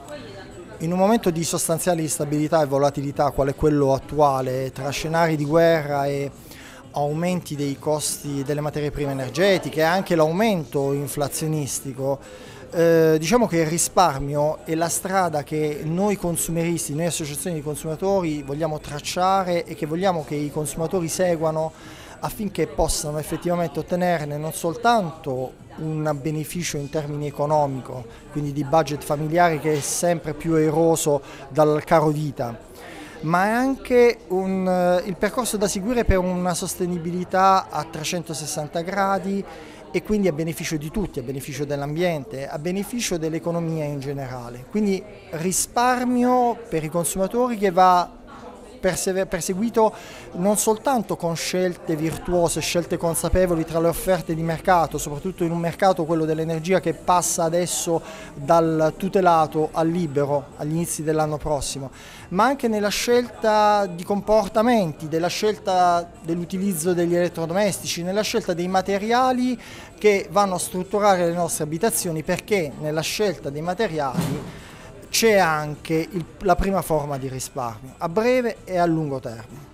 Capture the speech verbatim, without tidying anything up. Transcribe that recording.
In un momento di sostanziale instabilità e volatilità quale quello attuale, tra scenari di guerra e aumenti dei costi delle materie prime energetiche e anche l'aumento inflazionistico, eh, diciamo che il risparmio è la strada che noi consumeristi, noi associazioni di consumatori vogliamo tracciare e che vogliamo che i consumatori seguano affinché possano effettivamente ottenerne non soltanto un beneficio in termini economico, quindi di budget familiari che è sempre più eroso dal caro vita, ma è anche un, il percorso da seguire per una sostenibilità a trecentosessanta gradi e quindi a beneficio di tutti, a beneficio dell'ambiente, a beneficio dell'economia in generale. Quindi risparmio per i consumatori che va perseguito non soltanto con scelte virtuose, scelte consapevoli tra le offerte di mercato, soprattutto in un mercato, quello dell'energia, che passa adesso dal tutelato al libero agli inizi dell'anno prossimo, ma anche nella scelta di comportamenti, della scelta dell'utilizzo degli elettrodomestici, nella scelta dei materiali che vanno a strutturare le nostre abitazioni, perché nella scelta dei materiali c'è anche il, la prima forma di risparmio, a breve e a lungo termine.